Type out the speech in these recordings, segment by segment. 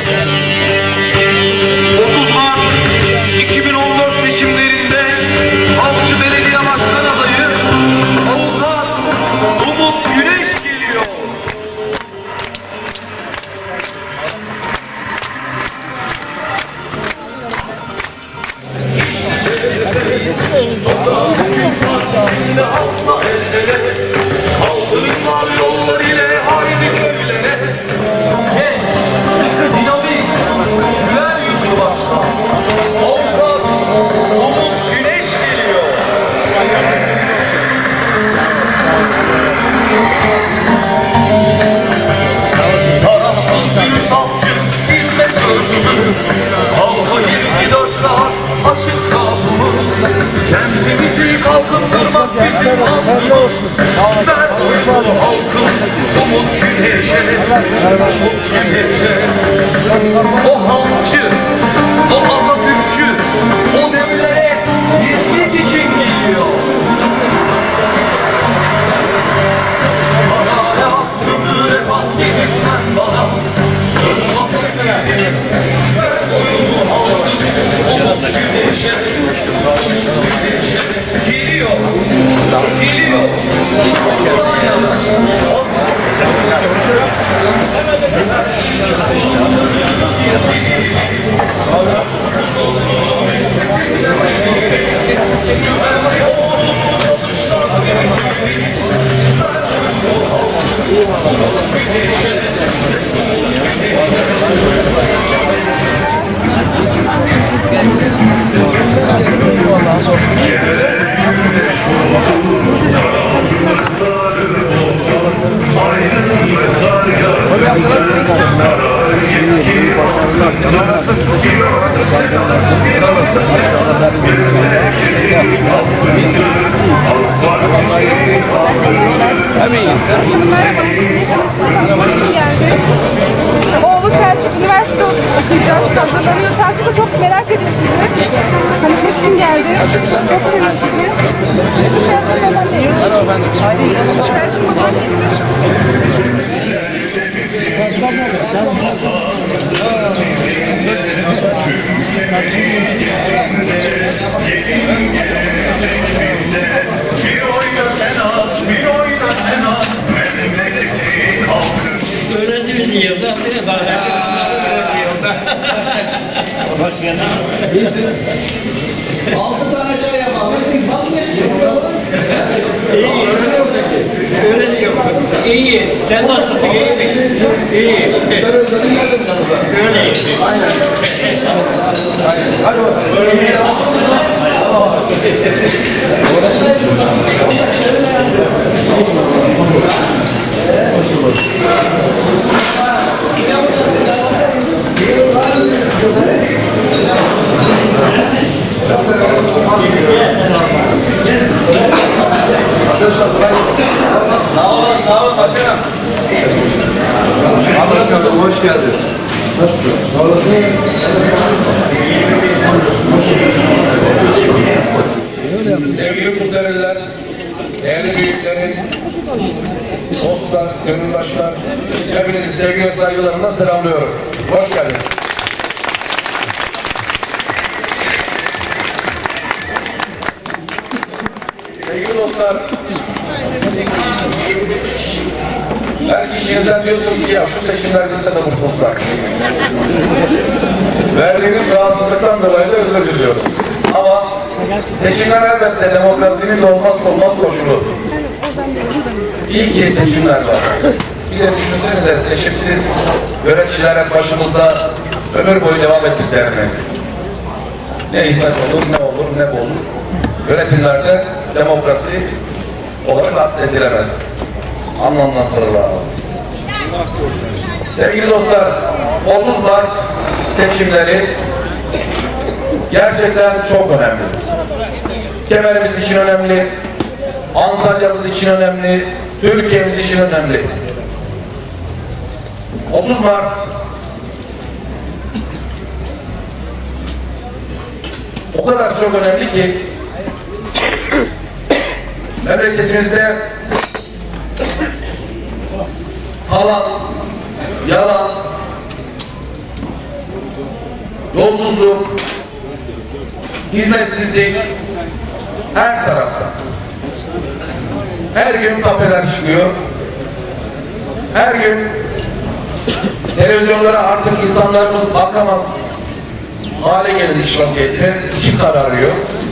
30 Mart 2014 seçimlerinde Halkçı Belediye Başkan adayı Avukat Umut Güneş geliyor. Halkla el ele, kaldırın mavi yollar ile haydi köylere. Genç, dinamik, güler yüzlü başkan Avukat Umut Güneş geliyor. Tarafsız bir savcı, hizmet sözümüz, halka 24 saat açık kapımız. Kendimizi kalkındırmak bizim hakkımız. Ver oyunu halkım Umut Güneş'e, Umut Güneş'e. O halkçı, o Atatürkçü, o devlere hizmet için geliyor. Bana hakkımı refah getirmem bana. Öz vatanı ver oyunu halkım Umut Güneş'e. Geliyor. Geliyor. Oğlu Selçuk üniversite okuyacak, hazırlanıyor. Selçuk'a çok merak ediyor sizi. Tanışmak için geldi. Çok seviyor sizi. Bu Selçuk babaannesi. Merhaba efendim. Selçuk babaannesi. Öğrencimiz yılda, hoş geldin. İyisin. 6 tane çay yapalım. Biz vazgeçtik. İyi. Öğreniyor peki? Öğreniyor. İyi. Sen nasılsın? İyi mi? İyi. Sen özledin geldin yanımıza. Öyle. Aynen. Aynen. Hadi bakalım. Sağ olun başkanım. Nasılsın? Hoş geldin. Nasılsın? Sağ olasın. Sevgili muhteremler, değerli büyüklerim, dostlar, gönüldaşlar, hepinizi sevgi ve saygılarımla selamlıyorum. Hoş geldiniz. Sevgili dostlar, belki işinizden diyorsunuz ki ya şu seçimler bizde de mutlulsak. Verdiğimiz rahatsızlıktan dolayı da özür diliyoruz. Ama seçimler elbette demokrasinin de olmazsa olmaz koşulu. İyi ki seçimler var. Bir de düşünsenize seçimsiz yöneticiler hep başımızda ömür boyu devam ettiklerini. Ne hizmet olur, ne olur, ne olur. Yönetimlerde demokrasi olarak addedilemez. Anlamlandırılamaz. Sevgili dostlar, 30 Mart seçimleri gerçekten çok önemli. Kemerimiz için önemli, Antalya'mız için önemli, Türkiye'miz için önemli. 30 Mart o kadar çok önemli ki memleketimizde talan, yalan, yolsuzluk, hizmetsizlik her tarafta. Her gün kafeler çıkıyor. Her gün televizyonlara artık insanlarımız bakamaz hale gelmiş vaziyette. İçi kararıyor.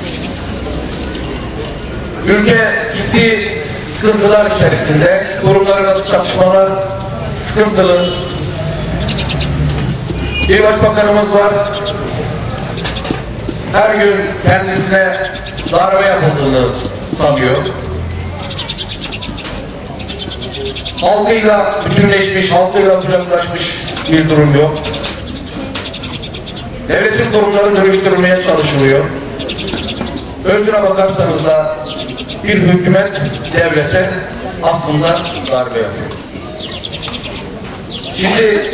Ülke ciddi sıkıntılar içerisinde. Kurumlar arası çatışmalar sıkıntılı. Bir başbakanımız var. Her gün kendisine darbe yapıldığını sanıyor. Halkıyla bütünleşmiş, halkıyla kucaklaşmış bir durum yok. Devletin kurumları dönüştürülmeye çalışılıyor. Özüne bakarsanız da bir hükümet devlete aslında darbe yapıyor. Şimdi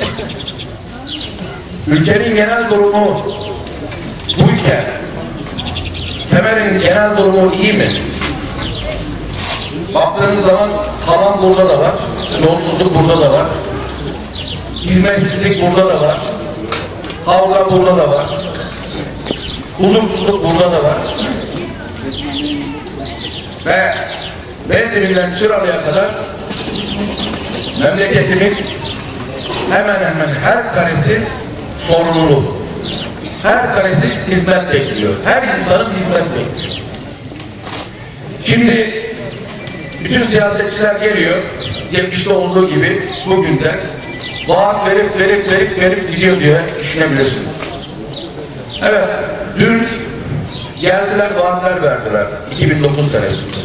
ülkenin genel durumu bu ülke. Kemer'in genel durumu iyi mi? Baktığınız zaman talan burada da var, yolsuzluk burada da var, hizmetsizlik burada da var, kavga burada da var, huzursuzluk burada da var. Ve Bendiminden Çıralı'ya kadar memleketimin hemen hemen her karesi sorumlu. Her karesi hizmet bekliyor. Her insanın hizmet bekliyor. Şimdi bütün siyasetçiler geliyor, geçmişte olduğu gibi bugün de vaat verip gidiyor diye düşünebilirsiniz. Evet, dün geldiler, vaatler verdiler 2009 senesinde.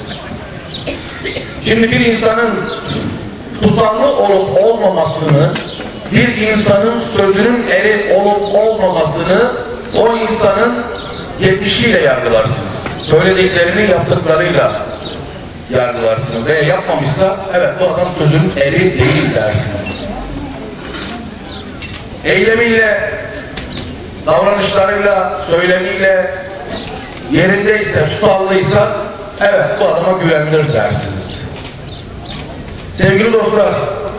Şimdi bir insanın tutarlı olup olmamasını, bir insanın sözünün eri olup olmamasını o insanın geçmişiyle yargılarsınız. Söylediklerini yaptıklarıyla yargılarsınız. Ve yapmamışsa evet bu adam sözünün eri değil dersiniz. Eylemiyle, davranışlarıyla, söylemiyle yerindeyse, tutarlıysa evet bu adama güvenilir dersiniz. Sevgili dostlar,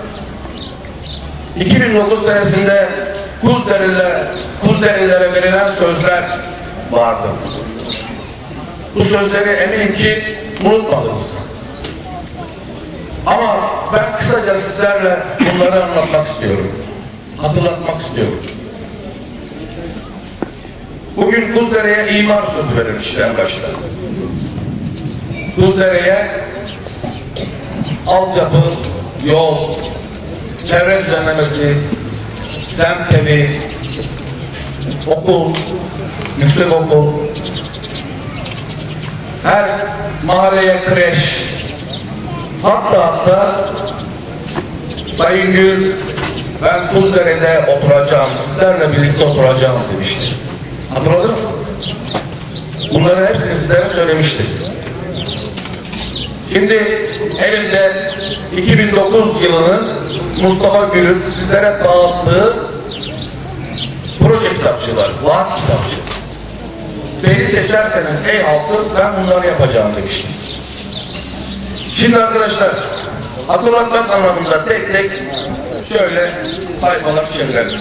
2009 senesinde Kuzderililere verilen sözler vardı. Bu sözleri eminim ki unutmadınız. Ama ben kısaca sizlerle bunları anlatmak istiyorum. Hatırlatmak istiyorum. Bugün Kuzdere'ye imar sözü verilmişti en başta. Kuzdere'ye altyapı, yol, çevre düzenlemesi, semt evi, okul, yüksek okul, her mahalleye kreş, hatta Sayın Gül, ben Kuzdere'de oturacağım, sizlerle birlikte oturacağım demişti. Hatırladın mı? Bunların hepsini sizlere söylemiştim. Şimdi elimde 2009 yılının Mustafa Gül'ün sizlere dağıttığı proje kitapçığı var, vaat kitapçığı. Beni seçerseniz ey halkı ben bunları yapacağım demiştim. Şimdi arkadaşlar hatırlatmak anlamında tek tek şöyle sayfalar çevirelim.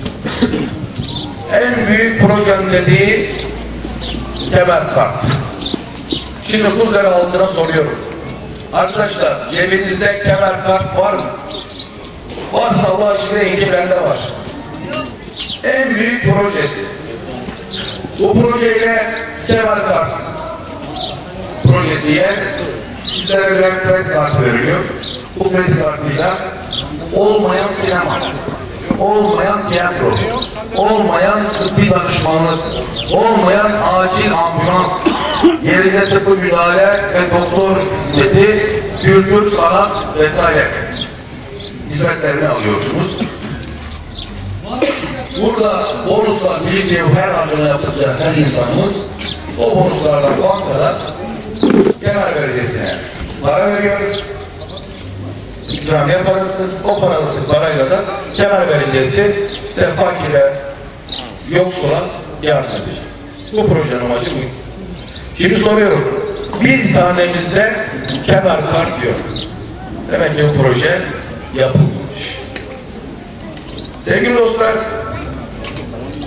En büyük projem dediği Kemer Kart. Şimdi Kuzdere halkına soruyorum. Arkadaşlar cebinizde Kemer Kart var mı? Varsa Allah aşkına ilgi bende var. En büyük projesi. Bu projeyle Kemer Kart projesiye sizlere bir kredi kartı veriyor. Bu kredi kartıyla olmayan sinema, olmayan tiyatro, olmayan tıbbi danışmanlık, olmayan acil ambulans, yerinde tıbbi müdahale ve doktor hizmeti, kültür, sanat vesaire hizmetlerini alıyorsunuz. Burada bonuslar birlikte her harcama yapacak her insanımız o bonuslardan bankada Kemer Belediyesi'ne para veriyor. İkramiye parası, o parayla da Kemer Belediyesi işte fakire, yoksula yardım edecek. Bu projenin amacı bu. Şimdi soruyorum, bir tanemizde Kemer Kart diyor. Demek ki bu proje yapılmış. Sevgili dostlar,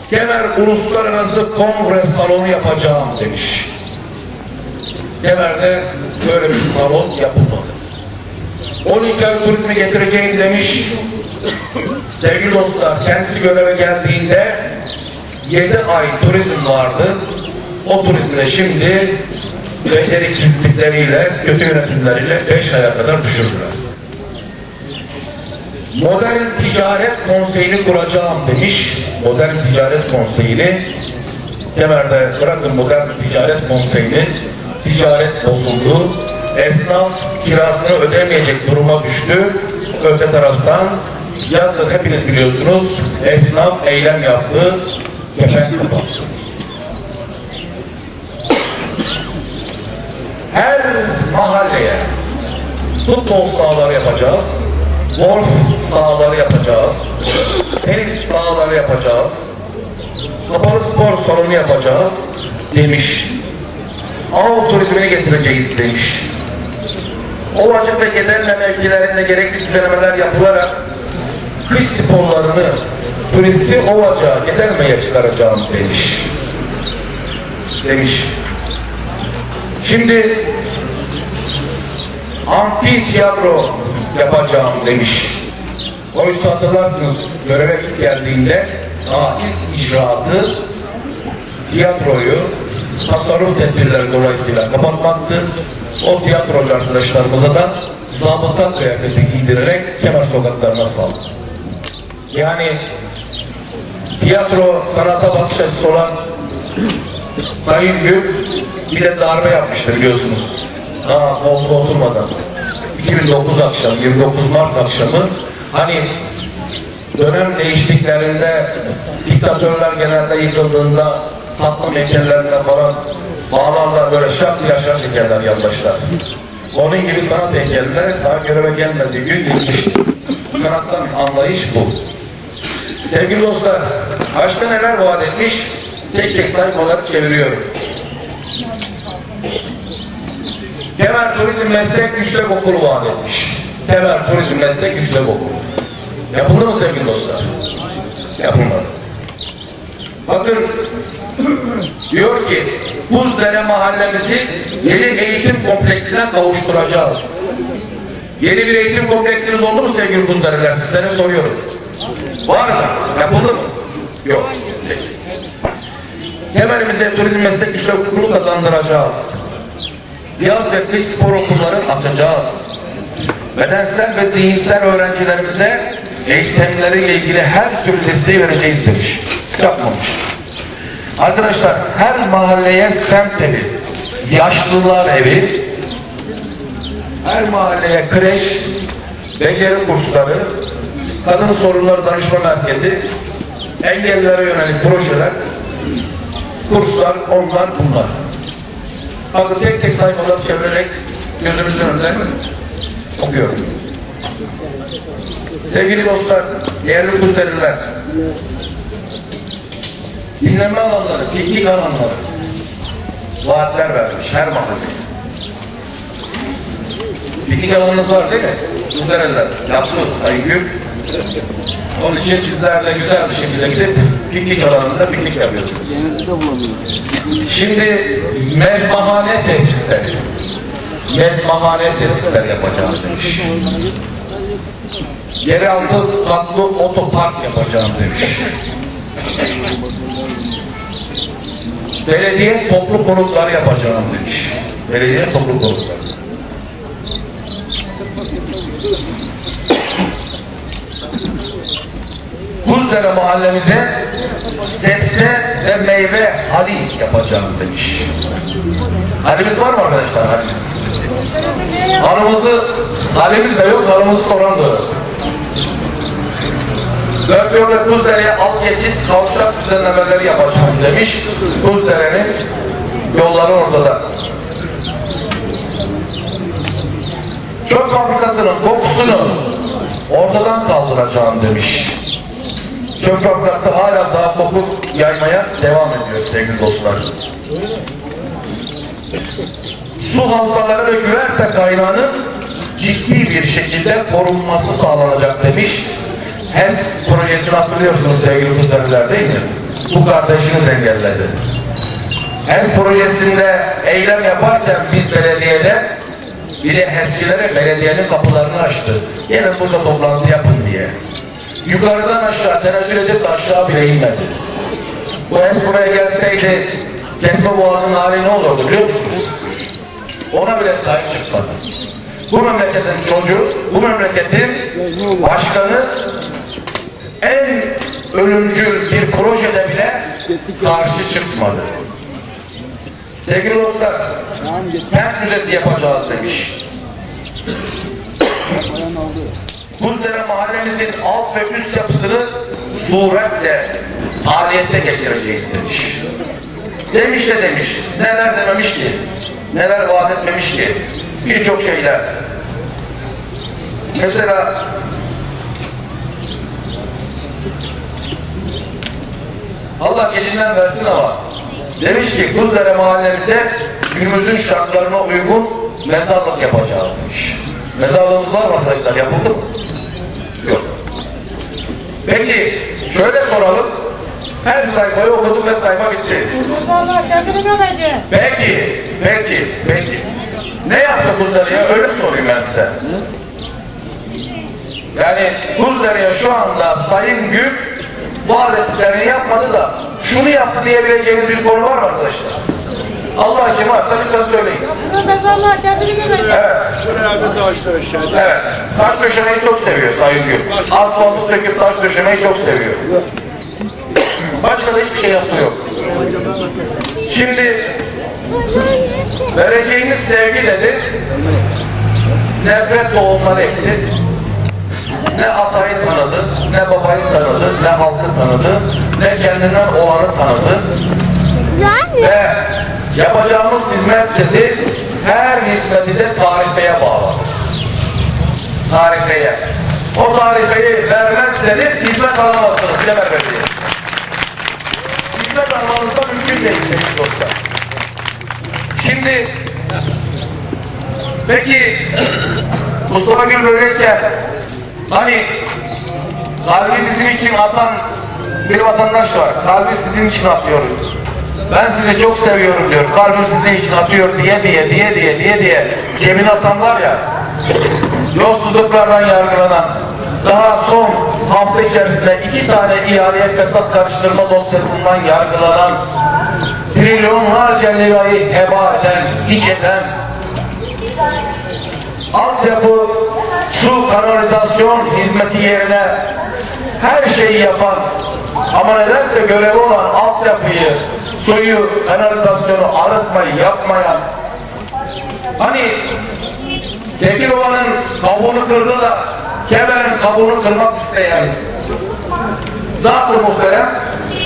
Kemer Uluslararası Kongre Salonu yapacağım demiş. Kemer'de böyle bir salon yapılmadı. Olimpiyat turizmi getireceğim demiş. Sevgili dostlar, kendisi göreve geldiğinde 7 ay turizm vardı. O turizmde şimdi beceriksizlikleriyle, kötü yönetimleriyle 5 aya kadar düşürdüler. Modern Ticaret Konseyi'ni kuracağım demiş. Modern Ticaret Konseyi'ni, Kemer'de bırakın Modern Ticaret Konseyi'ni, ticaret bozuldu. Esnaf kirasını ödemeyecek duruma düştü. Öte taraftan yazın hepiniz biliyorsunuz esnaf eylem yaptı. Kefen kapattı. Her mahalleye futbol sahaları yapacağız. Golf sahaları yapacağız. Tenis sahaları yapacağız. Kapalı spor salonu yapacağız demiş. Av turizmini getireceğiz demiş. Ovacık ve Gederle mevkilerinde gerekli düzenlemeler yapılarak kış sporlarını turisti Ovacık'a, Gederme'ye çıkaracağım demiş. Şimdi amfiteyatro yapacağım demiş. Oysa hatırlarsınız göreve ilk geldiğinde daha ilk icraatı tiyatroyu tasarruf tedbirleri dolayısıyla kapatmaktı. O tiyatrocu arkadaşlarımıza da zabıta kıyafeti giydirerek Kemer sokaklarına saldı. Yani tiyatro sanata bakış açısı olan Sayın Gül bir de darbe yapmıştır biliyorsunuz. Daha koltuğa oturmadan. 2009 akşamı, 29 Mart akşamı hani dönem değiştiklerinde diktatörler genelde yıkıldığında satma heykellerine falan bağlarlar böyle şak diye aşağı çekerler yandaşlar. Onun gibi sanat heykelleri daha göreve gelmediği gün gitmiş. Sanattan anlayış bu. Sevgili dostlar, başka neler vaat etmiş? Tek tek sayfaları çeviriyorum. Kemer Turizm Meslek Yüksek Okulu vaat etmiş. Kemer Turizm Meslek Yüksek Okulu. Yapıldı mı sevgili dostlar? Yapılmadı. Bakın diyor ki Buzdere mahallemizi yeni eğitim kompleksine kavuşturacağız. Yeni bir eğitim kompleksiniz oldu mu sevgili Buzdereler? Sizlere soruyorum. Var mı? Yapıldı mı? Yok. Kemer'imizde Turizm Meslek Yüksek Okulu kazandıracağız. Yaz ve kış spor okulları açacağız. Bedensel ve zihinsel öğrencilerimize eğitimleriyle ilgili her türlü desteği vereceğiz demiş. Yapmamış. Arkadaşlar her mahalleye semt evi, yaşlılar evi, her mahalleye kreş, beceri kursları, kadın sorunları danışma merkezi, engellilere yönelik projeler, kurslar, onlar bunlar. Bakın tek tek sayfaları çevirerek gözümüzün önünde okuyorum. Sevgili dostlar, değerli Buzdereliler, dinlenme alanları, piknik alanları vaatler vermiş her mahalleye. Piknik alanınız var değil mi? Buzdereliler yaptı Sayın Gül. Onun için sizler de güzel bir şekilde gidip piknik alanında piknik yapıyorsunuz. Şimdi mezbahane tesisleri yapacağım demiş. Yeraltı katlı otopark yapacağım demiş. Belediye toplu konutları yapacağım demiş. Belediye toplu konutları. Buzdere mahallemize sebze ve meyve hali yapacağım demiş. Halimiz var mı arkadaşlar? Halimiz de yok, halimizi soran da yok. Dört yolda Buzdere'ye alt geçit kavşak düzenlemeleri yapacağım demiş. Buzdere'nin yolları ortada. Çöp fabrikasının kokusunu ortadan kaldıracağım demiş. Çöp fabrikası hala daha koku yaymaya devam ediyor sevgili dostlar. Su havzaları ve güverte kaynağının ciddi bir şekilde korunması sağlanacak demiş. HES projesini hatırlıyorsunuz sevgili Buzdereliler değil mi? bu kardeşiniz engelledi. HES projesinde eylem yaparken biz belediyede bir de HES'çilere belediyenin kapılarını açtı. Gelin burada toplantı yapın diye. Yukarıdan aşağı tenezzül edip de aşağı bile inmedi. Bu HES buraya gelseydi Kesme Boğazı'nın hali ne olurdu biliyor musunuz? Ona bile sahip çıkmadı. Bu memleketin çocuğu, bu memleketin başkanı en ölümcül bir projede bile karşı çıkmadı. Sevgili dostlar, kent müzesi yapacağız demiş. Kuzdere mahallemizin alt ve üst yapısını suretle faaliyette geçireceğiz demiş. Demiş de demiş, neler dememiş ki, neler vaat etmemiş ki, birçok şeyler. Mesela Allah gecinden versin ama demiş ki Kuzdere mahallemize günümüzün şartlarına uygun mezarlık yapacağız demiş. Mezarlığımız var mı arkadaşlar? Yapıldı mı? Yok. Peki şöyle soralım. Her sayfayı okuduk ve sayfa bitti. Peki. Ne yaptı Kuzdere'ye? Öyle sorayım ben size. Yani Kuzdere'ye şu anda Sayın Gül vaat ettiklerini yapmadı da şunu yaptı diyebileceğiniz bir konu var mı arkadaşlar? Allah kim varsa lütfen söyleyin. Mezarlığa kendini gömecek. Evet. Şuraya bir taş döşedi. Evet. Taş döşemeyi çok seviyor Sayın Gül. Asfaltı söküp taş döşemeyi çok seviyor. Başka da hiçbir şey yaptığı yok. Şimdi vereceğimiz sevgi nedir? Nefret tohumları ekti. Ne atayı tanıdı, ne babayı tanıdı, ne halkı tanıdı, ne kendinden olanı tanıdı. Ve yapacağımız hizmet dedi, her hizmeti de tarifeye bağlı. Tarifeye. O tarifeyi vermezseniz hizmet alamazsınız Cemal Bey. Hizmet almanız da mümkün değil dostlar. Şimdi peki Mustafa Gül böyleyken hani kalbi bizim için atan bir vatandaş var. Kalbi sizin için atıyoruz. Ben sizi çok seviyorum diyor. Kalbim sizin için atıyor diye cebine atan var ya, yolsuzluklardan yargılanan, daha son hafta içerisinde 2 tane ihaleye fesat karıştırma dosyasından yargılanan, trilyonlarca lirayı heba eden, hiç eden, altyapı, su, kanalizasyon hizmeti yerine her şeyi yapan ama nedense görevi olan altyapıyı, suyu, kanalizasyonu arıtmayı yapmayan, hani Tekirova'nın kabuğunu kırdı da Kemer'in kabuğunu kırmak isteyen zat-ı muhterem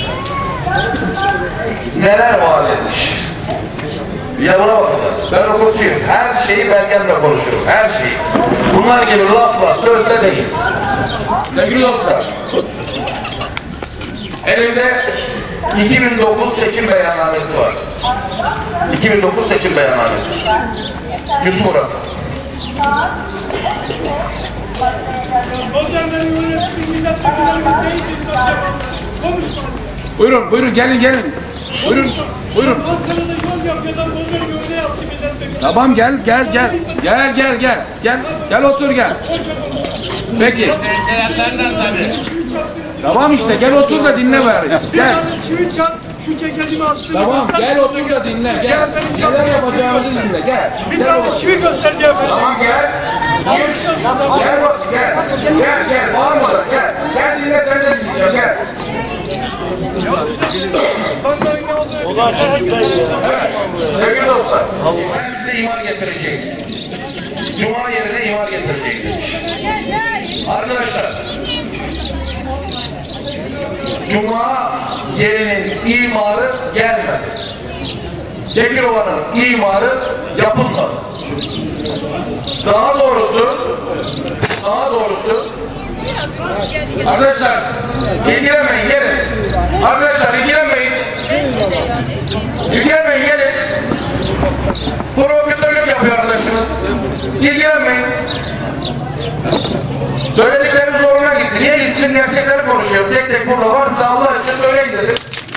neler vaat etmiş? Bir de buna bakacağız. Ben hukukçuyum. Her şeyi belgemle konuşurum. Her şeyi. Bunlar gibi laflar sözde değil. Sevgili dostlar, elimde 2009 seçim beyannamesi var. 2009 seçim beyannamesi. Yusuf orası. Buyurun gelin. Buyurun. Tamam gel otur gel. Peki. Tamam işte gel otur da dinle bari. Gel. Şu ceketimi astım. Tamam gel otur da dinle. Gel. Neler yapacağımızı dinle. Gel. Bir tane çivi göstereceğim. Tamam gel. Gel. Bağırmadan gel. Gel dinle sen de dinleyeceğim gel. Evet. Sevgili dostlar. Ben size imar getireceğim. Cuma yerine imar getirecek demiş. Arkadaşlar. Cuma yerinin imarı gelmedi. Tekirova'nın imarı yapılmadı. Daha doğrusu arkadaşlar ilgilenmeyin gelin. Arkadaşlar ilgilenmeyin gelin. Provokatörlük yapıyor arkadaşımız. İlgilenmeyin. Söyledikleri zoruna gitti. Niye gitsin gerçekleri konuşuyor. Tek burada varsa Allah için söyleyin dedi.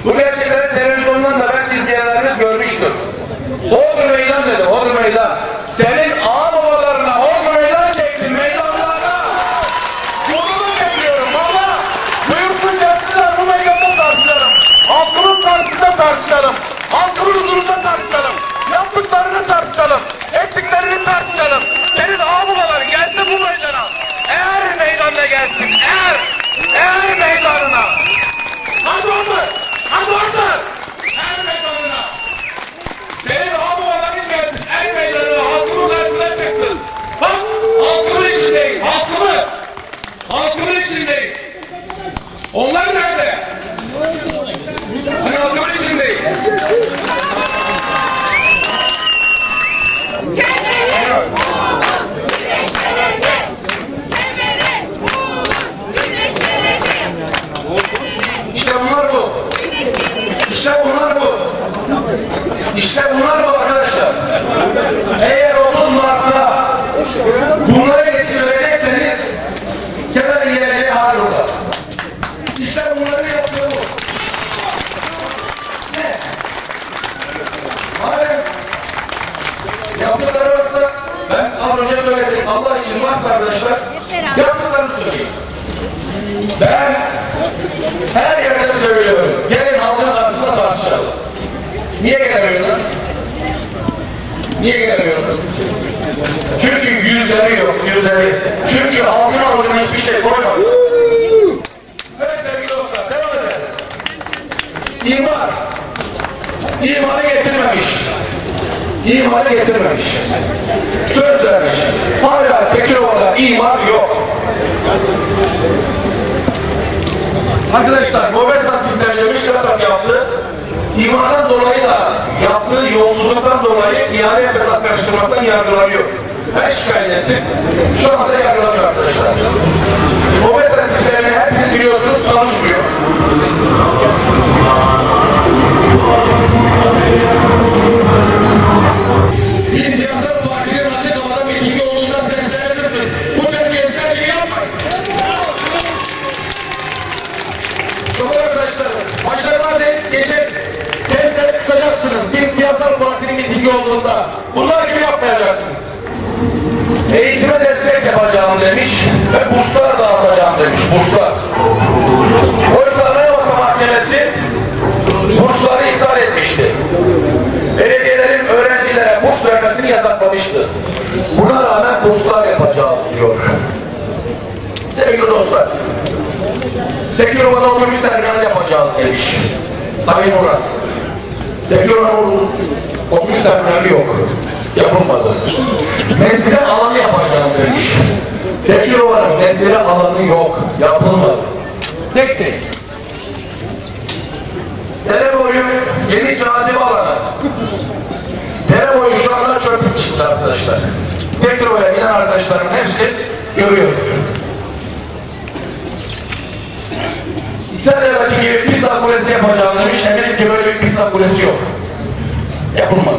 Bu gerçekleri televizyondan da belki izleyenlerimiz görmüştür. Hodri meydan dedi, hodri meydan. Senin ağababalarına hodri meydan çektin, meydanlarına. Yolunu bekliyorum valla. Buyursun gelsinler, bu meydanda tartışalım. Halkımın karşısında tartışalım. Halkımın huzurunda tartışalım. Yaptıklarını tartışalım. Ettiklerini tartışalım. Senin ağababaların gelsin bu meydana. Eğer meydanda gelsin, eğer meydanına. Hadi orada, hadi orada. Eğer meydanına. Senin ağababaların gelsin, eğer meydanına, halkımın karşısına çıksın. Bak, halkımın içindeyim, halkımın içindeyim. Onlar nerede? Ben halkımın içindeyim. İşte bunlar bu. İşte bunlar bu. İşte bunlar bu arkadaşlar. Eğer 30 Mart'ta bunları geçirecekseniz kenarın geleceği hal burada. İşte bunları yapıyor bu. Ne? Madem yaptıkları varsa ben az önce söyledim. Allah için varsa arkadaşlar yaptıklarını söyleyeyim. Ben her yerde söylüyorum. Gelin halkın karşısında tartışalım. Niye gelemiyorlar? Niye gelemiyorlar? Çünkü yüzleri yok, yüzleri. Çünkü halkın avucuna hiçbir şey koymadı. Evet sevgili dostlar, devam edelim. İmanı getirmemiş. İmanı getirmemiş. Söz vermiş. Hala Tekirova'da imar yok. Arkadaşlar, Mobesa sistemi demiş yasak yaptı. İmandan dolayı da yaptığı yolsuzluktan dolayı ihale fesat karıştırmaktan yargılanıyor. Ben şikayet ettim. Şu anda yargılanıyor arkadaşlar. Mobesa sistemini hepiniz biliyorsunuz, çalışmıyor. Biz siyasal partinin açık havada mitingi olduğunda seslenirsin. Bu terbiyesizler gibi yapmayın. Çok arkadaşlar, başarılar deyip geçip sesleri kısacaksınız. Biz siyasal partinin mitingi olduğunda bunlar gibi yapmayacaksınız. Eğitime destek yapacağım demiş ve burslar dağıtacağım demiş, burslar. Oysa Anayasa Mahkemesi bursları iptal etmişti. Belediyelerin öğrencilere burs vermesini yasaklamıştı. Buna rağmen burslar yapacağız diyor. Sevgili dostlar, Tekirova'da otobüs terminali yapacağız demiş Sayın Uras. Tekirova'nın otobüs terminali yok. Yapılmadı. Mesire alanı yapacağım demiş. Tekirova'nın mesire alanı yok. Yapılmadı. Tek tek. Dere boyu yeni cazibe alanı. Dere boyu şu anda çöplük çıktı arkadaşlar. Tekirova'ya giden arkadaşlarım hepsi görüyor. İtalya'daki gibi pizza kulesi yapacağım demiş. Eminim ki böyle bir pizza kulesi yok. Yapılmadı.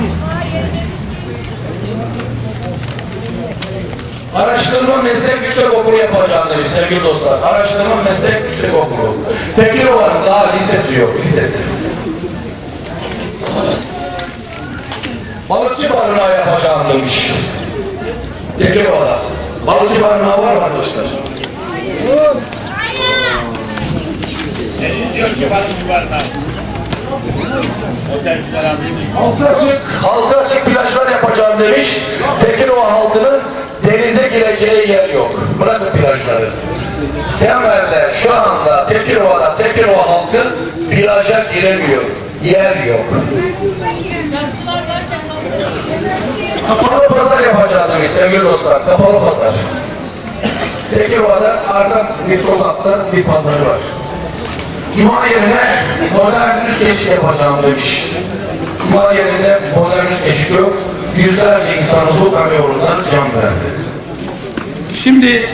Araştırma meslek yüksek okulu yapacağım demiş sevgili dostlar. Araştırma meslek yüksek okulu. Tekirova'nın daha lisesi yok, lisesi. Balıkçı barınağı yapacağım demiş. Tekirova'da. Balıkçı barınağı var mı arkadaşlar? Diyor ki balıkçı barınağı. Halka açık plajlar yapacağım demiş. Tekirova halkının denize gireceği yer yok. Bırakın plajları. Temelde şu anda Tekirova halkı plaja giremiyor. Yer yok. Kapalı pazar yapacağım demiş sevgili dostlar. Kapalı pazar. Tekirova'da arka bir sokakta bir pazar var. Cuma yerine modern üst geçit yapacağım demiş. Cuma yerine modern üst geçit yok. Yüzlerce insan bu karayolundan can verdi. Şimdi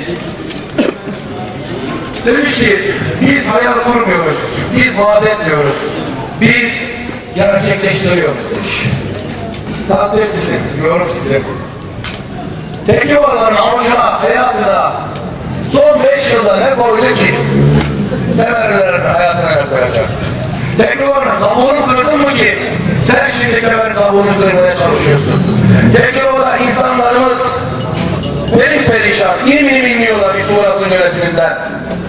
demiş ki biz hayal kurmuyoruz, biz vaat etmiyoruz, biz gerçekleştiriyoruz demiş. Takdir sizin, yorum sizin. Tekirova'ların avucuna, hayatına son 5 yılda ne koydu ki? Temellerin hayatına ne koyacak? Tekirova'nın kabuğunu kırdın mı ki sen şimdi kemerin kabuğunu kırmaya çalışıyorsun? Tekirova'da insanlarımız perişan, inimini bilmiyorlar bir sonrasının yönetiminden.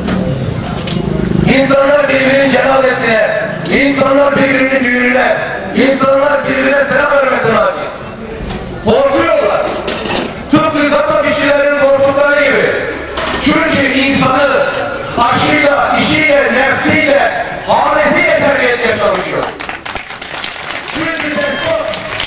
İnsanlar birbirinin cenazesine, insanlar birbirinin düğününe, insanlar birbirine selam vermekten aciz. Korkuyorlar. Tıpkı kata kişilerin korktukları gibi. Çünkü insanı aşıyla, işiyle, nefsiyle, hanesiyle terbiye etmeye çalışıyor. Çünkü despot.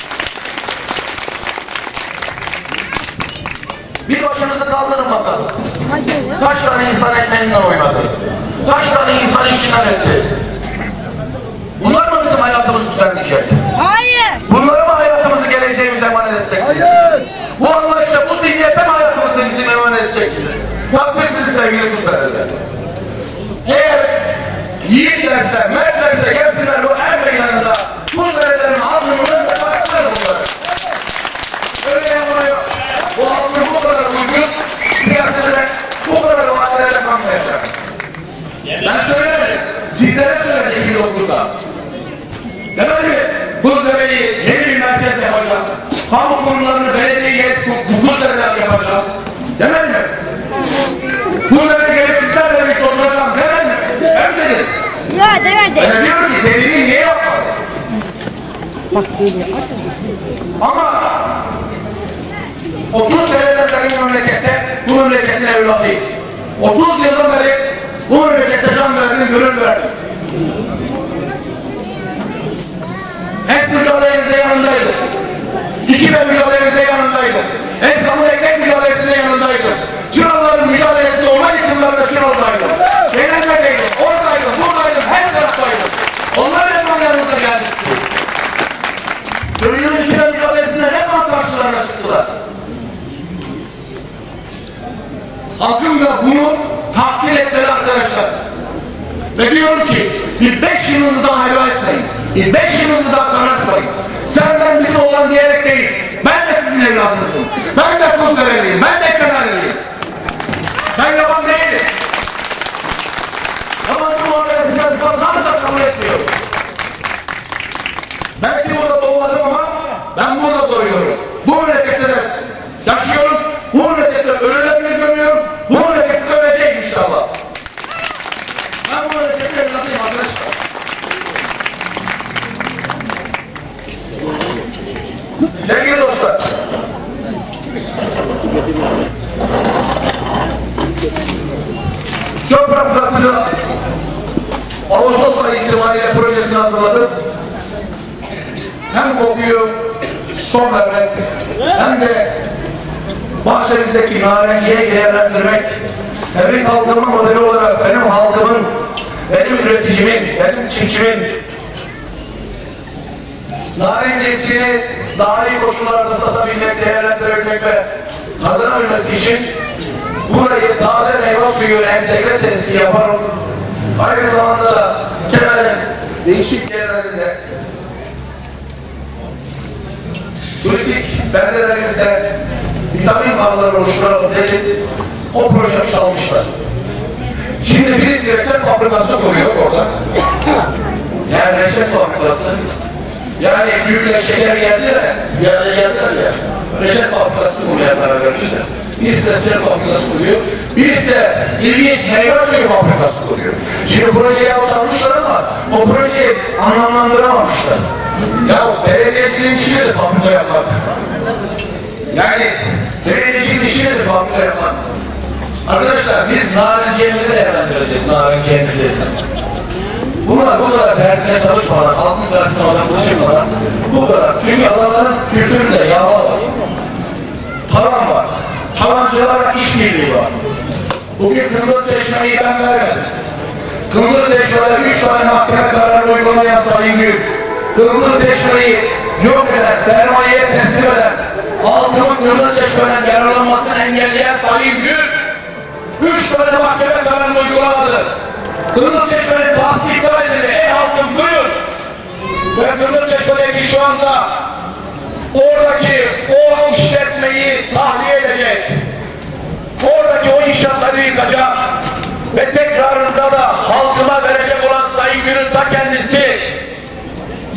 Bir başınızı kaldırın bakalım. Kaç tane insan ekmeğinden oynadı? Kaç tane insan işinden etti? Bunlar mı bizim hayatımızı düzenleyecek? Hayır. Bunlara mı hayatımızı, geleceğimize emanet edeceksiniz? Hayır. Bu anlayışla, bu zihniyete mi hayatımızı bizim emanet edeceksiniz? Takdir sizi sevgili kuzlarınızla. Eğer yiğitlerse, mertlerse gelsinler bu er meydanında kuzlarların alnının ve baksınlar bunları. Öyle yapma yok. Bu halkın bu kadar uygun, siyasete bu kadar vaadelere kalmayacak. Ben söylemedim. Sizlere söyledim 2009'da. Demedi mi? Kuzdere'yi yeni bir merkez yapacağım. Kamu kurumlarını belediyeye Kuzdere'den yapacağım. Demedi mi? Kuzdere'ye gelip sizlerle birlikte oturacağım. Demedi mi? Ben dedim. Ya demedi. Ben diyorum ki dediğini niye yapmadın? Ama 30 seneden beri bu memlekette, bu memleketin evladıyım. 30 yıldan beri bu memlekette can verdim, gönül verdim. Es mücadelemize yanındaydım. 2000 mücadelemize yanındaydım. Esnafın ekmek mücadelesinde yanındaydım. Çıraların mücadelesinde olma yıkımlarında çıralardaydım. Eğlenmedeydim, oradaydım, buradaydım, her taraftaydım. Onlar ne zaman yanımıza geldi? Köylünün 2000 mücadelesinde ne zaman karşılarına çıktılar? Halkım da bunu takdir etmeli arkadaşlar. Ve diyorum ki bir 5 yılınızı daha helal etmeyin. Bir 5 yılınızı daha kanatmayın. Sen ben bizim olan diyerek değil. Ben de sizin evladınızım. Ben de Kuzdereliyim. Ben de Kemerliyim. Ben yaban değilim. Yabancı muhabbetine nasıl kabul etmiyorum. Belki burada doğmadım ama ben burada doğuyorum. Bu memlekette de yaşıyorum. Bu memlekette ölülerini görüyorum. Bu memlekette öleceğim inşallah. Ben bu memlekette evladıyım arkadaşlar. Sevgili dostlar. Çöp Rafkası'nı Ağustos ayı itibariyle projesini hazırladım. Hem kokuyu son vermek hem de bahçemizdeki narenciye değerlendirmek, evi kaldırma modeli olarak benim halkımın, benim üreticimin, benim çiftçimin narenciyesini daha iyi koşullarda satabilmek, değerlendirebilmek ve kazanabilmesi için burayı taze meyve suyu entegre tesisi yaparım. Aynı zamanda da Kemer'in değişik yerlerinde turistik beldelerimizde vitamin barları oluşturalım dedi. O proje çalmışlar. Şimdi birisi reçel fabrikası kuruyor orada. Yani reçel fabrikası. Yani gülle şeker geldi de bir araya geldiler ya. Reçel fabrikası kurmaya karar vermişler. Birisi reçel fabrikası kuruyor. Birisi de ilginç meyve suyu fabrikası kuruyor. Şimdi projeyi alçalmışlar ama o projeyi anlamlandıramamışlar. Ya belediyeciliğin işi nedir fabrika yapmak? Yani belediyeciliğin işi nedir fabrika yapmak? Arkadaşlar biz narenciyemizi değerlendireceğiz, narenciyemizi. Bunlar bu kadar tersine çalışmadan, halkın karşısına konuşmadan bu kadar. Çünkü adamların kültüründe yağma var. Talan var. Talancılara işbirliği var. Bugün Kızılçeşme'yi ben vermedim. Kızılçeşme'de 3 tane mahkeme kararı uygulamayan Sayın Gül, Kızılçeşme'yi yok eden, sermayeye teslim eden, halkımın Kızılçeşme'den yararlanmasını engelleyen Sayın Gül, 3 tane mahkeme kararı uygulamadı. Kızılçeşme'nin tasdikler edildi. Ey halkım duyun. Ve Kızılçeşme'deki şu anda oradaki o işletmeyi tahliye edecek. Oradaki o inşaatları yıkacak. Ve tekrarında da halkıma verecek olan Sayın Gül'ün ta kendisi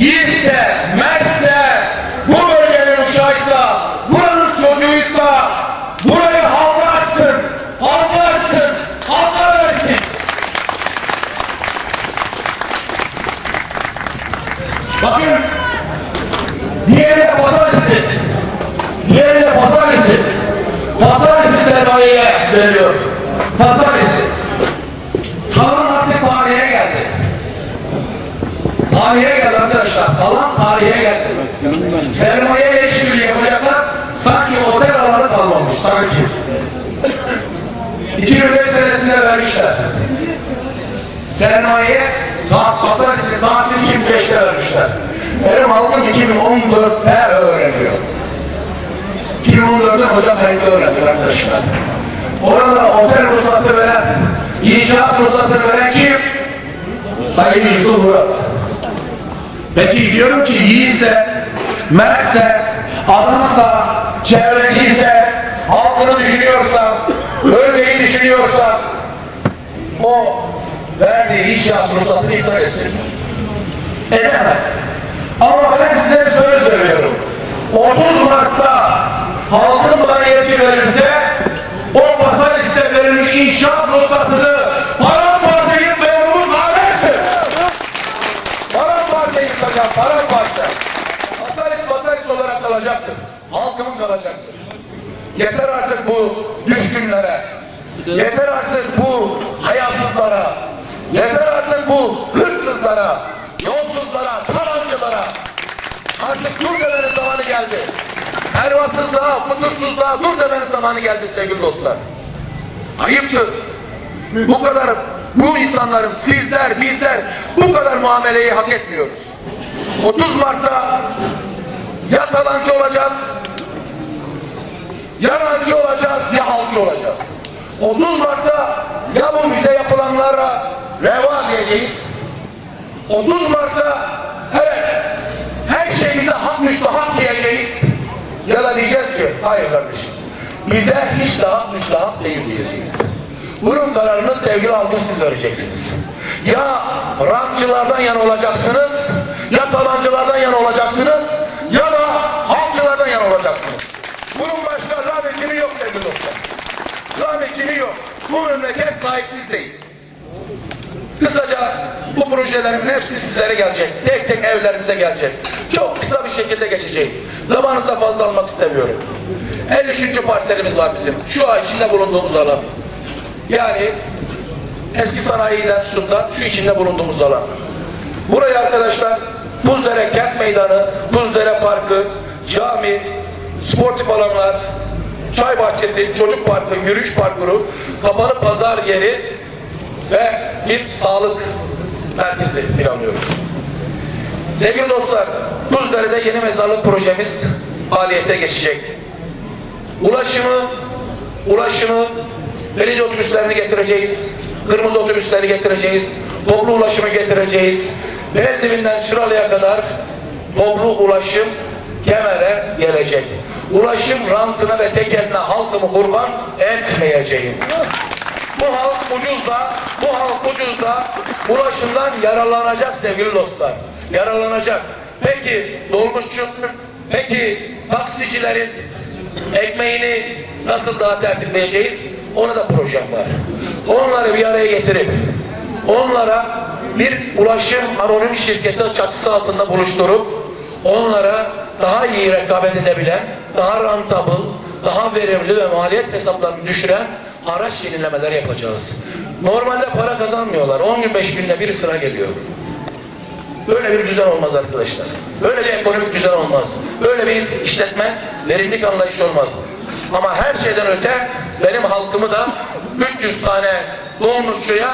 yiğitse, mertse, bu bölgenin uşağıysa, buranın çocuğuysa, burayı halka açsın, halka açsın, halka versin. Bakın, diğeri de pazarlısı, diğeri de pazarlısı. Pazarlısı sermayeye veriyor. Pazarlısı. Kalan artık tarihe geldi. Tarihe geldi arkadaşlar. Kalan tarihe geldi. Sermaye işbirliği yapacaklar. Sanki otel alanı kalmamış. Sanki. 2005 senesinde vermişler. Sermaye pazarlısı tahsil 2005'te vermişler. Benim halkım 2014'te öğreniyor. 2014'te Ocak ayında öğrendik arkadaşlar. Orada otel ruhsatı veren, inşaat ruhsatını veren kim? Sayın Yusuf Uras. Peki diyorum ki yiğitse, mertse, adamsa, çevreciyse, halkını düşünüyorsa, bölgeyi düşünüyorsa, o verdiği inşaat ruhsatını iptal etsin. Edemez. Ama ben size söz veriyorum. 30 Mart'ta halkın bana yetki verirse o pazar liste verilmiş inşaat ruhsatını paramparça yıkmayalım lanet. Paramparça yıkacağım, paramparça. Pazar liste olarak kalacaktır. Halkımın kalacaktır. Yeter artık bu düşkünlere. Yeter artık bu hayasızlara. Yeter artık bu hırsızlara, yolsuzlara, talancılara. Artık dur demenin zamanı geldi. Pervasızlığa, kutursuzluğa dur demenin zamanı geldi sevgili dostlar. Ayıptır. Bu kadar, bu insanların, sizler, bizler bu kadar muameleyi hak etmiyoruz. 30 Mart'ta ya talancı olacağız, ya rancı olacağız, ya halkçı olacağız. 30 Mart'ta ya bu bize yapılanlara reva diyeceğiz. 30 Mart'ta evet, her şeyimize hak müstahak diyeceğiz. Ya da diyeceğiz ki hayır kardeşim, bize hiç de hak müstahak değil diyeceğiz. Bunun kararını sevgili halkım siz vereceksiniz. Ya rantçılardan yana olacaksınız, ya talancılardan yana olacaksınız, ya da halkçılardan yana olacaksınız. Bunun başka rahmetini yok sevgili dostlar. Rahmetini yok. Bu memleket sahipsiz değil. Kısaca bu projelerin hepsi sizlere gelecek. Tek tek evlerinize gelecek. Çok kısa bir şekilde geçeceğim. Zamanınızı da fazla almak istemiyorum. 53. parselimiz var bizim. Şu ay içinde bulunduğumuz alan. Yani eski sanayiden Sun'dan şu içinde bulunduğumuz alan. Burayı arkadaşlar Kuzdere Kent Meydanı, Kuzdere Parkı, cami, sportif alanlar, çay bahçesi, çocuk parkı, yürüyüş parkuru, kapalı pazar yeri ve bir sağlık merkezi planlıyoruz. Sevgili dostlar, Kuzdere'de yeni mezarlık projemiz faaliyete geçecek. Ulaşımı, belediye otobüslerini getireceğiz, kırmızı otobüsleri getireceğiz, toplu ulaşımı getireceğiz. Beldivinden Çıralı'ya kadar toplu ulaşım Kemer'e gelecek. Ulaşım rantına ve tekeline halkımı kurban etmeyeceğim. Bu halk ucuzda ulaşımdan yararlanacak sevgili dostlar. Yararlanacak. Peki dolmuşçu, peki taksicilerin ekmeğini nasıl daha tertipleyeceğiz? Ona da projem var. Onları bir araya getirip onlara bir ulaşım anonim şirketi çatısı altında buluşturup onlara daha iyi rekabet edebilen, daha rentable, daha verimli ve maliyet hesaplarını düşüren araç yenilemeleri yapacağız. Normalde para kazanmıyorlar. 10-15 günde bir sıra geliyor. Böyle bir düzen olmaz arkadaşlar. Böyle bir ekonomik düzen olmaz. Böyle bir işletme, verimlilik anlayışı olmaz. Ama her şeyden öte benim halkımı da 300 tane dolmuşçuya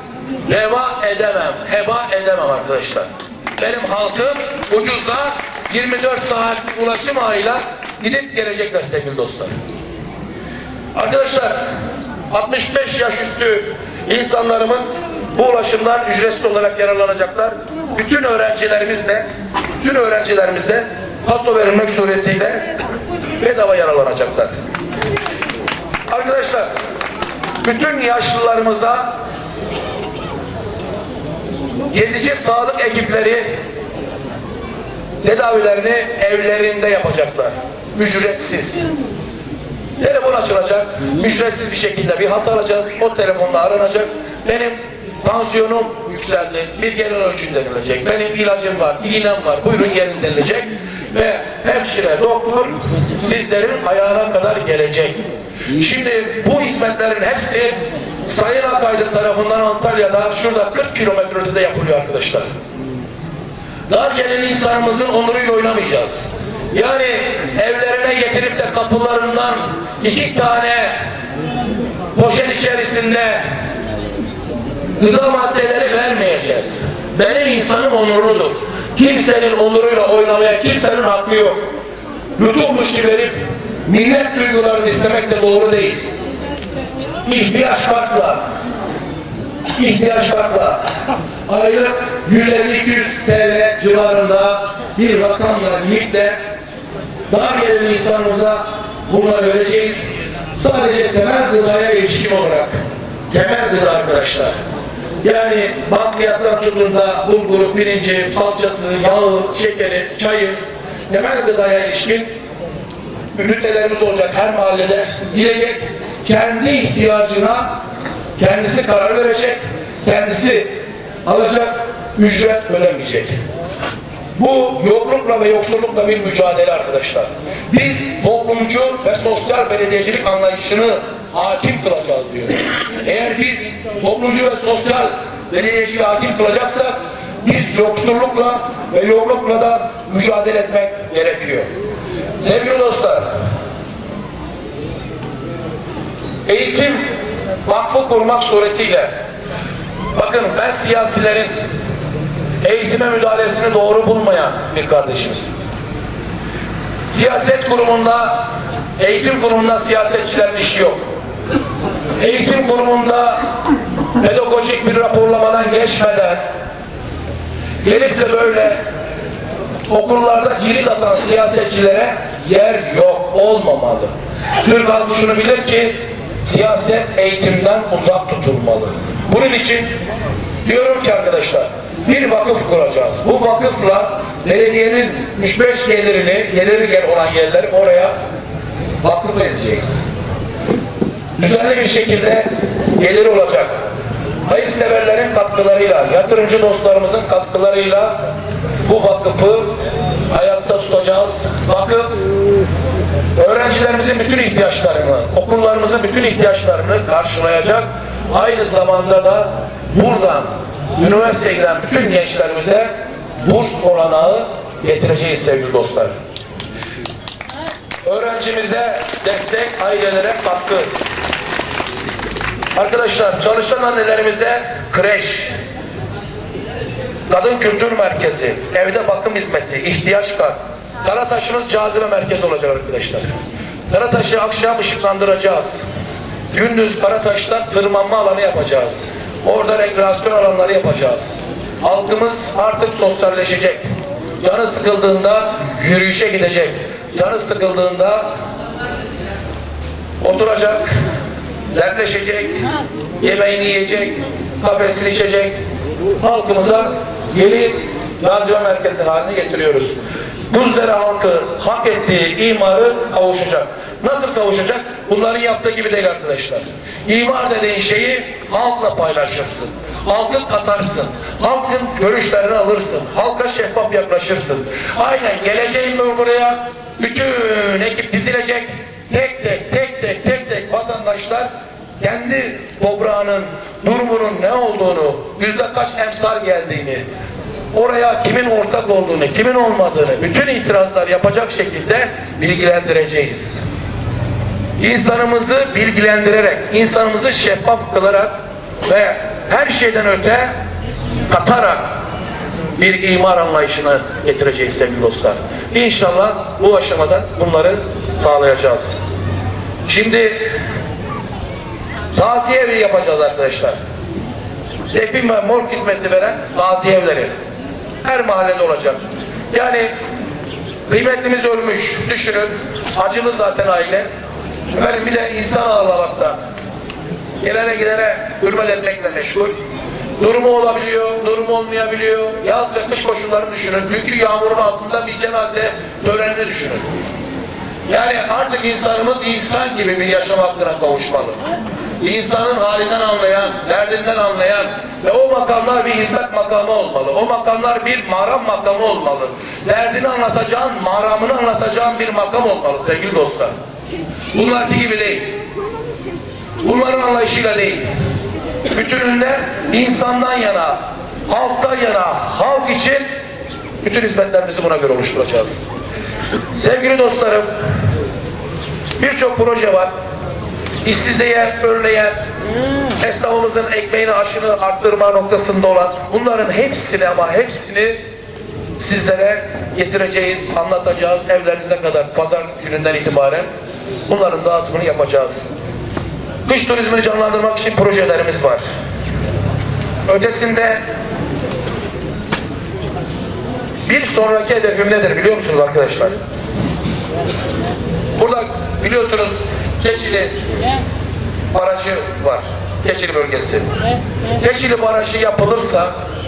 heba edemem arkadaşlar. Benim halkım ucuzda 24 saatlik ulaşım ağıyla gidip gelecekler sevgili dostlar. Arkadaşlar 65 yaş üstü insanlarımız bu ulaşımdan ücretsiz olarak yararlanacaklar. Bütün öğrencilerimiz de paso verilmek suretiyle bedava yararlanacaklar. Arkadaşlar bütün yaşlılarımıza gezici sağlık ekipleri tedavilerini evlerinde yapacaklar. Ücretsiz. Telefon açılacak, ücretsiz bir şekilde bir hat alacağız, o telefonla aranacak. Benim tansiyonum yükseldi, bir genel ölçüm denilecek, benim ilacım var, iğnem var, buyurun gelin denilecek ve hemşire, doktor sizlerin ayağına kadar gelecek. Şimdi bu hizmetlerin hepsi Sayın Akaydın tarafından Antalya'da şurada 40 kilometre ötede yapılıyor arkadaşlar. Dar gelen insanımızın onuruyla oynamayacağız. Yani evlerine getirip de kapılarından 2 tane poşet içerisinde gıda maddeleri vermeyeceğiz. Benim insanım onurludur. Kimsenin onuruyla oynamaya kimsenin hakkı yok. Lütufmuş gibi verip millet duygularını istemek de doğru değil. İhtiyaç farkla. İhtiyaç farkla. Aylık 150-200 TL civarında bir rakamla, limitle dar gelen insanımıza bunları vereceğiz. Sadece temel gıdaya ilişkin olarak, temel gıda arkadaşlar. Yani bakliyattan tutun da bulguru, pirinci, salçası, yağı, şekeri, çayı, temel gıdaya ilişkin ünitelerimiz olacak her mahallede. Gidecek, kendi ihtiyacına kendisi karar verecek, kendisi alacak, ücret ödemeyecek. Bu yoklukla ve yoksullukla bir mücadele arkadaşlar. Biz toplumcu ve sosyal belediyecilik anlayışını hakim kılacağız diyoruz. Eğer biz toplumcu ve sosyal belediyeciliği hakim kılacaksak biz yoksullukla ve yoklukla da mücadele etmek gerekiyor. Sevgili dostlar, eğitim vakfı kurmak suretiyle, bakın ben siyasilerin eğitime müdahalesini doğru bulmayan bir kardeşimiz. Siyaset kurumunda, eğitim kurumunda siyasetçilerin işi yok. Eğitim kurumunda pedagojik bir raporlamadan geçmeden gelip de böyle okullarda cirit atan siyasetçilere yer yok, olmamalı. Türk halkı şunu bilir ki siyaset eğitimden uzak tutulmalı. Bunun için diyorum ki arkadaşlar, bir vakıf kuracağız. Bu vakıfla belediyenin 3-5 geliri olan yerleri oraya vakıf edeceğiz. Düzenli bir şekilde gelir olacak. Hayırseverlerin katkılarıyla, yatırımcı dostlarımızın katkılarıyla bu vakıfı ayakta tutacağız. Vakıf öğrencilerimizin bütün ihtiyaçlarını, okullarımızın bütün ihtiyaçlarını karşılayacak. Aynı zamanda da buradan üniversiteye giden bütün gençlerimize burs olanağı getireceğiz sevgili dostlar. Öğrencimize destek, ailelere katkı. Arkadaşlar, çalışan annelerimize kreş, kadın kültür merkezi, evde bakım hizmeti, ihtiyaç kart. Karataş'ımız cazibe merkezi olacak arkadaşlar. Karataş'ı akşam ışıklandıracağız. Gündüz Karataş'ta tırmanma alanı yapacağız. Orada rekreasyon alanları yapacağız. Halkımız artık sosyalleşecek. Canı sıkıldığında yürüyüşe gidecek. Canı sıkıldığında oturacak, dertleşecek, yemeğini yiyecek, kafesini içecek. Halkımıza yeni cazibe merkezi haline getiriyoruz. Buzdere halkı hak ettiği imarı kavuşacak. Nasıl kavuşacak? Bunların yaptığı gibi değil arkadaşlar. İmar dediğin şeyi halkla paylaşırsın. Halkı katarsın. Halkın görüşlerini alırsın. Halka şeffaf yaklaşırsın. Aynen geleceğin buraya bütün ekip dizilecek. Tek tek vatandaşlar kendi toprağının durumunun ne olduğunu, yüzde kaç emsal geldiğini, oraya kimin ortak olduğunu, kimin olmadığını, bütün itirazlar yapacak şekilde bilgilendireceğiz. İnsanımızı bilgilendirerek, insanımızı şeffaf kılarak ve her şeyden öte katarak bir imar anlayışını getireceğiz sevgili dostlar. İnşallah bu aşamada bunları sağlayacağız. Şimdi taziye evi yapacağız arkadaşlar. Defin ve morg hizmeti veren taziye evleri her mahallede olacak. Yani kıymetlimiz ölmüş, düşünün, acılı zaten aile. Böyle bir de insan ağırlamakta, gelene gidene hürmet etmekle meşgul. Durumu olabiliyor, durumu olmayabiliyor. Yaz ve kış koşullarını düşünün. Çünkü yağmurun altında bir cenaze törenini düşünün. Yani artık insanımız insan gibi bir yaşam hakkına kavuşmalı. İnsanın halinden anlayan, derdinden anlayan ve o makamlar bir hizmet makamı olmalı. O makamlar bir maram makamı olmalı. Derdini anlatacağın, maramını anlatacağın bir makam olmalı sevgili dostlar. Bunlarki gibi değil. Bunların anlayışıyla değil. Bütününde insandan yana, halktan yana, halk için bütün hizmetlerimizi buna göre oluşturacağız. Sevgili dostlarım, birçok proje var. İşsizliğe önleyen, esnafımızın ekmeğini, aşını arttırma noktasında olan bunların hepsini ama hepsini sizlere getireceğiz, anlatacağız evlerinize kadar pazar gününden itibaren bunların dağıtımını yapacağız. Kış turizmini canlandırmak için projelerimiz var. Ötesinde bir sonraki hedefim nedir biliyor musunuz arkadaşlar? Burada biliyorsunuz Keçili Barajı var. Keçili bölgesi. Keçili Barajı yapılırsa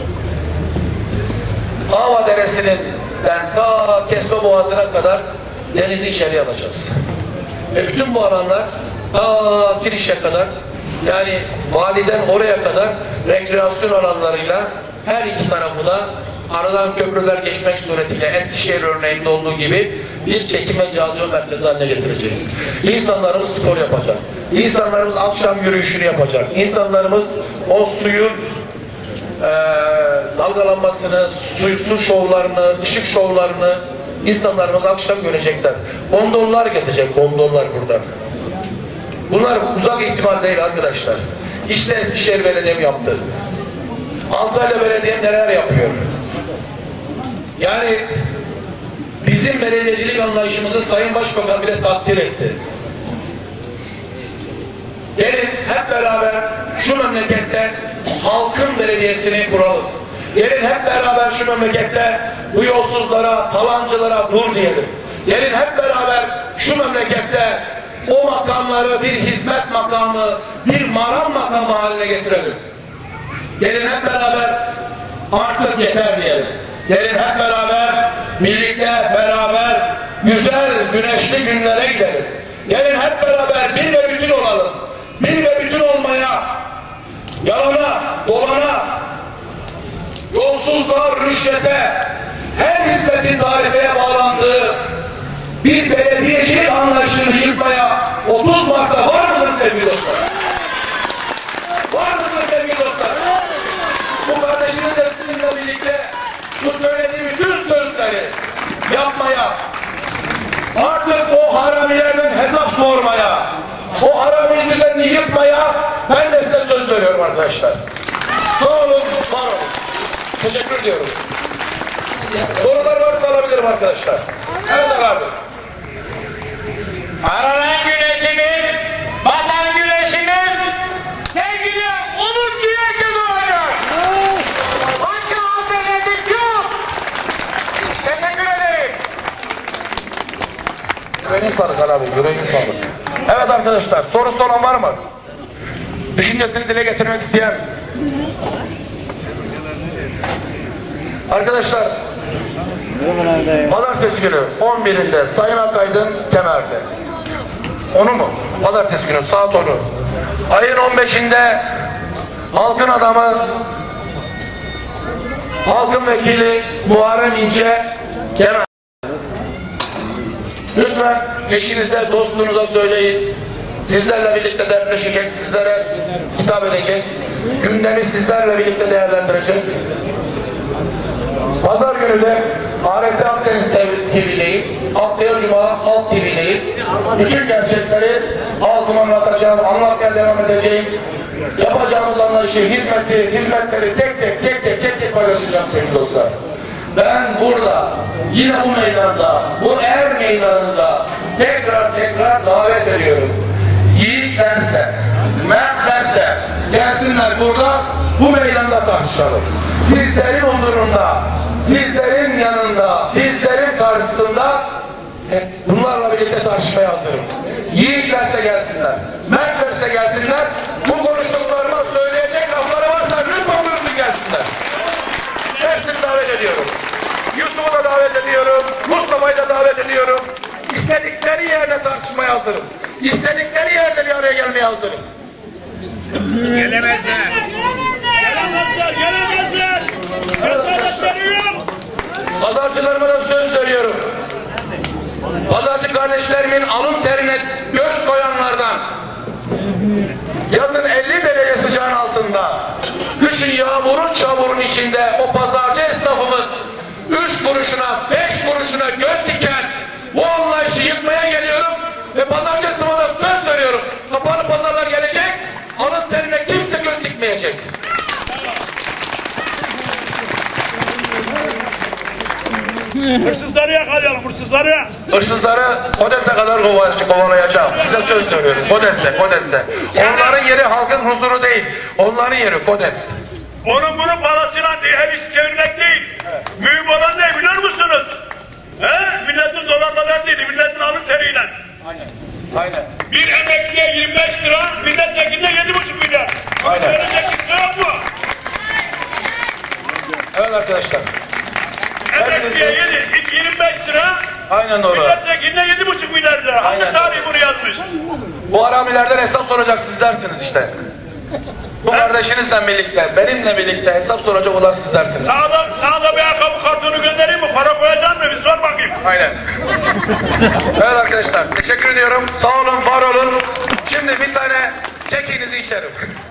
Ava Deresi'nin ta Kesme Boğazı'na kadar denizi içeriye alacağız. Bütün bu alanlar ta Kiriş'e kadar yani vadiden oraya kadar rekreasyon alanlarıyla her iki tarafı da aradan köprüler geçmek suretiyle Eskişehir örneğinde olduğu gibi bir çekim ve cazibe merkezi haline getireceğiz. İnsanlarımız spor yapacak. İnsanlarımız akşam yürüyüşünü yapacak. İnsanlarımız o suyun dalgalanmasını, su şovlarını, ışık şovlarını insanlarımız akşam görecekler. Gondollar gezecek, gondollar burada. Bunlar uzak ihtimal değil arkadaşlar. İşte Eskişehir Belediye'm yaptı. Antalya Belediye neler yapıyor? Yani bizim belediyecilik anlayışımızı Sayın Başbakan bile takdir etti. Gelin hep beraber şu memlekette halkın belediyesini kuralım. Gelin hep beraber şu memlekette bu yolsuzlara, talancılara dur diyelim. Gelin hep beraber şu memlekette o makamları bir hizmet makamı, bir maram makamı haline getirelim. Gelin hep beraber artık yeter diyelim. Gelin hep beraber, birlikte beraber güzel, güneşli günlere gidelim. Gelin hep beraber bir ve bütün olalım. Bir ve bütün olmaya, yalana, dolana, yolsuzluğa, rüşvete, her hizmetin tarifeye bağlandığı bir belediyecilik anlayışını yıkmaya 30 Mart'ta var mısınız sevgili dostlar? Var mısınız sevgili dostlar? Bu kardeşinizle sizinle birlikte bu söylediği bütün sözleri yapmaya, artık o haramilerden hesap sormaya, o harami düzenini yıkmaya ben de size söz veriyorum arkadaşlar. Sağ olun, var olun. Teşekkür ediyorum. Sorular varsa alabilirim arkadaşlar. Evet abi. Aranan güneşimiz, batan güneşimiz, sevgili umutluya gibi olacak. Başka alternatif yok. Teşekkür ederim. Yüreğini sağlık abi, yüreğini sağlık. Evet arkadaşlar, sorusu olan var mı? Düşüncesini dile getirmek isteyen? Arkadaşlar, pazartesi günü 11'inde Sayın Akaydın Kemer'de. Onu mu? Pazartesi günü saat 10'u. Ayın 15'inde halkın adamı, halkın vekili Muharrem İnce Kemer. Lütfen eşinize, dostunuza söyleyin. Sizlerle birlikte dertleşecek, sizlere hitap edecek. Gündemi sizlerle birlikte değerlendirecek. Pazar günü de ART Akdeniz TV'deyim. Haftaya Cuma Halk TV'deyim. Bütün gerçekleri halkıma anlatacağım, anlatmaya devam edeceğim. Yapacağımız anlayışı, hizmetleri tek tek paylaşacağım sevgili dostlar. Ben burada, yine bu meydanda, bu meydanında tekrar davet ediyorum. Yiğitlerse, mertlerse gelsinler burada, bu meydanda tartışalım. Sizlerin huzurunda, sizlerin yanında, sizlerin karşısında bunlarla birlikte tartışmaya hazırım. Yiğitlerse gelsinler, mertlerse gelsinler, bu konuştuklarıma söyleyecek lafları varsa lütfen buyurun. gelsinler. Hepsini davet ediyorum. Yusuf'u da davet ediyorum. Mustafa'yı da davet ediyorum. İstedikleri yerde tartışmaya hazırım. İstedikleri yerde bir araya gelmeye hazırım. Gelemezler. Cesaretleri yok. Pazarcılarıma da söz söylüyorum. Pazarcı kardeşlerimin alın terine göz koyanlardan, yazın 50 derece sıcağın altında, kışın yağmurun çamurun içinde o pazarcı esnafımın 3 kuruşuna 5 kuruşuna göz diken bu anlayışı yıkmaya geliyorum ve pazarcı esnafıma da söz veriyorum. Kapalı pazarlar gelecek, alın terine kimse göz dikmeyecek. Hırsızları yakalayalım, hırsızları. Hırsızları Kodes'e kadar kovalayacağım. Size söz söylüyorum. Kodes'te. Onların yeri halkın huzuru değil. Onların yeri Kodes. Onun bunun parasıyla değil, her iş çevirmek değil. Mühim olan ne biliyor musunuz? He? Milletin dolarla değil, milletin alın teriyle. Aynen. Bir emekliye 25 lira, milletvekiline 7,5 milyar. Aynen. Verecek kimse yok mu? Evet arkadaşlar. Emekliye 25 lira, Aynen doğru. milletvekiline 7,5 milyar lira. Hangi Aynen. tarih bunu yazmış? Bu haramilerden hesap soracak sizlersiniz işte. Bu kardeşinizle birlikte, benimle birlikte hesap soracak olan sizlersiniz. Sağda bir ayakkabı kartonu göndereyim mi? Para koyacağım mı? Bir sor bakayım. Aynen. Evet arkadaşlar, teşekkür ediyorum. Sağ olun, var olun. Şimdi bir tane kekinizi içerim.